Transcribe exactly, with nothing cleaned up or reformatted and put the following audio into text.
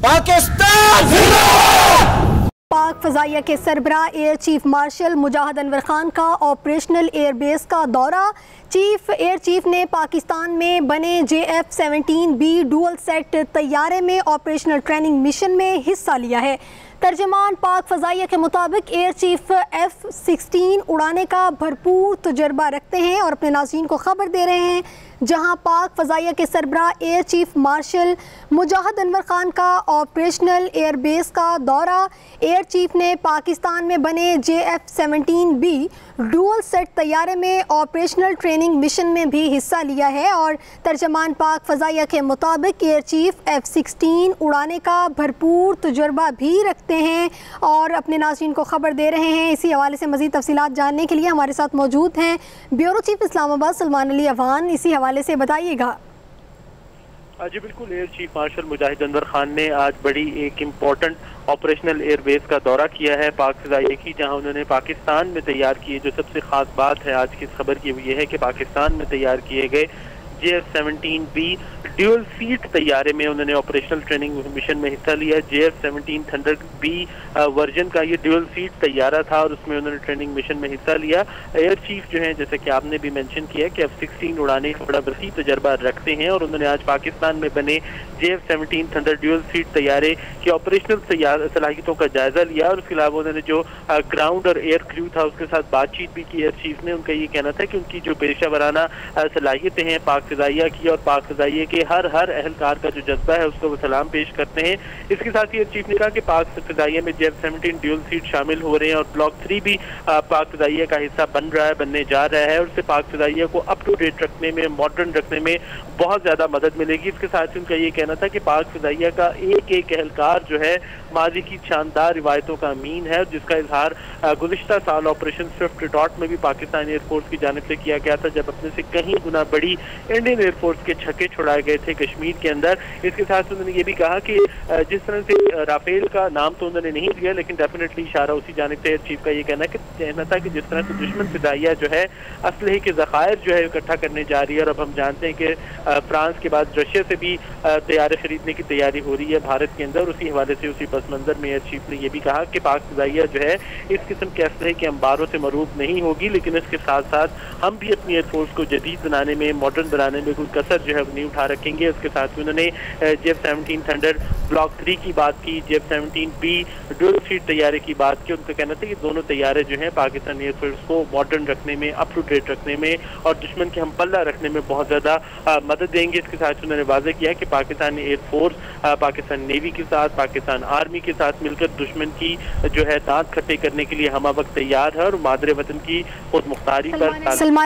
पाकिस्तान पाक फजाइया के सरबराह air chief marshal Mujahid Anwar Khan का ऑपरेशनल एयरबेस का दौरा। चीफ एयर चीफ ने पाकिस्तान में बने J F seventeen B dual seat तैयारे में ऑपरेशनल ट्रेनिंग मिशन में हिस्सा लिया है। तर्जमान पाक फजाइया के मुताबिक एयर चीफ एफ सिक्सटीन उड़ाने का भरपूर तजुर्बा रखते हैं और अपने नाज़रीन को खबर दे रहे हैं। जहां पाक फजाइया के सरबराह air chief marshal Mujahid Anwar Khan का ऑपरेशनल एयरबेस का दौरा। एयर चीफ ने पाकिस्तान में बने J F seventeen B dual seat तैयारे में ऑपरेशनल ट्रेनिंग मिशन में भी हिस्सा लिया है और तर्जमान पाक फजाइया के मुताबिक एयर चीफ एफ सिक्सटीन उड़ाने का भरपूर तजुर्बा भी रखते हैं और अपने नाज़रीन को खबर दे रहे हैं। इसी हवाले से मज़ीद तफसीलात जानने के लिए हमारे साथ मौजूद हैं ब्यूरो चीफ इस्लामाबाद सलमान अली अवान। इसी हवाले से बताइएगा। जी बिल्कुल, air chief marshal Mujahid Anwar Khan ने आज बड़ी एक इम्पोर्टेंट ऑपरेशनल एयरबेस का दौरा किया है पाक फजाइया की, जहां उन्होंने पाकिस्तान में तैयार किए, जो सबसे खास बात है आज की इस खबर की वो ये है कि पाकिस्तान में तैयार किए गए J F seventeen B dual seat तैयारे में उन्होंने ऑपरेशनल ट्रेनिंग मिशन में हिस्सा लिया। J F seventeen Thunder B version का ये ड्यूल सीट तैयारा था और उसमें उन्होंने ट्रेनिंग मिशन में हिस्सा लिया। एयर चीफ जो है, जैसे कि आपने भी मेंशन किया कि एफ सिक्सटीन उड़ाने का बड़ा वसी तजर्बा रखते हैं और उन्होंने आज पाकिस्तान में बने J F seventeen Thunder dual seat तैयारे की ऑपरेशनल सलाहियतों का जायजा लिया और उसके अलावा उन्होंने जो ग्राउंड और एयर क्रू था उसके साथ बातचीत भी की। एयर चीफ ने उनका ये कहना था कि उनकी जो पेशा वराना सलाहियतें हैं पाक फजाइया की और पाक फजाइया के हर हर अहलकार का जो जज्बा है उसको वो सलाम पेश करते हैं। इसके साथ ही चीफ ने कहा कि पाक फजाइया में J F seventeen dual seat शामिल हो रहे हैं और ब्लॉक थ्री भी पाक फजाइया का हिस्सा बन रहा है, बनने जा रहा है और उससे पाक फजाइया को अप टू डेट रखने में, मॉडर्न रखने में बहुत ज्यादा मदद मिलेगी। इसके साथ ही उनका ये कहना था कि पाक फजाइया का एक एक अहलकार जो है माजी की शानदार रिवायतों का अमीन है, जिसका इजहार गुज़िश्ता साल ऑपरेशन स्विफ्ट रिटॉर्ट में भी पाकिस्तान एयरफोर्स की जानिब से किया गया था, जब अपने से कहीं गुना बड़ी इंडियन एयरफोर्स के छक्के छुड़ाए गए थे कश्मीर के अंदर। इसके साथ उन्होंने ये भी कहा कि जिस तरह से राफेल का नाम तो उन्होंने नहीं लिया, लेकिन डेफिनेटली इशारा उसी जानिब से चीफ का ये कहना कि कहना था कि जिस तरह से दुश्मन फिदाइया जो है असलहे के ज़खायर जो है इकट्ठा करने जा रही है और अब हम जानते हैं कि फ्रांस के बाद रशिया से भी तैयारे खरीदने की तैयारी हो रही है भारत के अंदर। उसी हवाले से उसी पस मंजर में एयर चीफ ने यह भी कहा कि पाक फिजाइया जो है इस किस्म के असलहे के अंबारों से मरूब नहीं होगी, लेकिन इसके साथ साथ हम भी अपनी एयरफोर्स को जदीद बनाने में, मॉडर्न बनाने में कोई कसर जो है वो नहीं उठा रखेंगे। उसके साथ ही उन्होंने J F seventeen Thunder block three की बात की, J F seventeen B dual seat तैयारे की बात की। उनका कहना था कि दोनों तैयारे जो हैं पाकिस्तान एयरफोर्स को मॉडर्न रखने में, अप टू डेट रखने में और दुश्मन के हम पल्ला रखने में बहुत ज़्यादा मदद देंगे। इसके साथ उन्होंने वाज़ेह किया कि पाकिस्तान एयरफोर्स पाकिस्तान नेवी के साथ, पाकिस्तान आर्मी के साथ मिलकर दुश्मन की जो है दांत खट्टे करने के लिए हम वक्त तैयार है और मादरे वतन की खुद मुख्तारी पर